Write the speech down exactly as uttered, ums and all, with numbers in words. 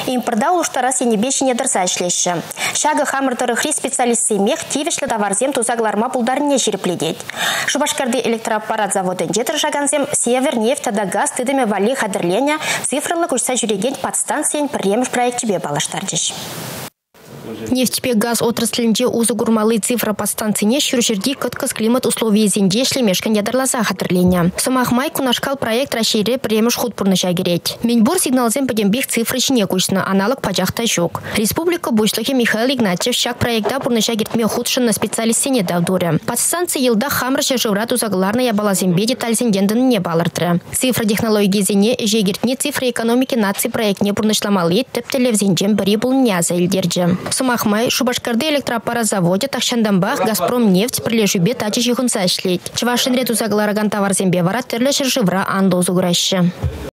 Импорда улуштарас енебешіне дырса ішлеші. Шағы хамырдыры хри специалисты мех тивішлі товарзем тузагларма пулдарыне жерепледет. Шубашкарды электроаппарат заводын жетір жаганзем север нефть тада газ тыдыме вали хадырленя цифрлы күшса жүреген подстанциен премж проектчебе балаштардыш. Нефтепек газ отраслінде узы гурмалы цифра подстанцияне шүршерди кыткыз климат условия зенде шлемешкен ядырласа хатырления. Самахмай кунашкал проект расшире премеш худ пурныша керет. Минбур сигналзем падембих цифры чине кучна, аналог пачахта жук. Республика бушлахе Михаил Игнатьев шак проекта пурныша кертме худшын специалистене давдуре. Подстанция елда хамрыша жеврат узагларна ябалазембе детальзенденден не балыртыры. Цифра технологии зене ежегертне цифра экономики нации проектне пурнышламалы тептелев зенжем бри был няза илдерджи. Сумахмай Шубашкарды электроаппарат заводе Тахшандамбах Газпром нефть прилежубе тачи жихунса шлеть. Чвашин рету заглараган товар зембе вара терлешер живра андозу граща.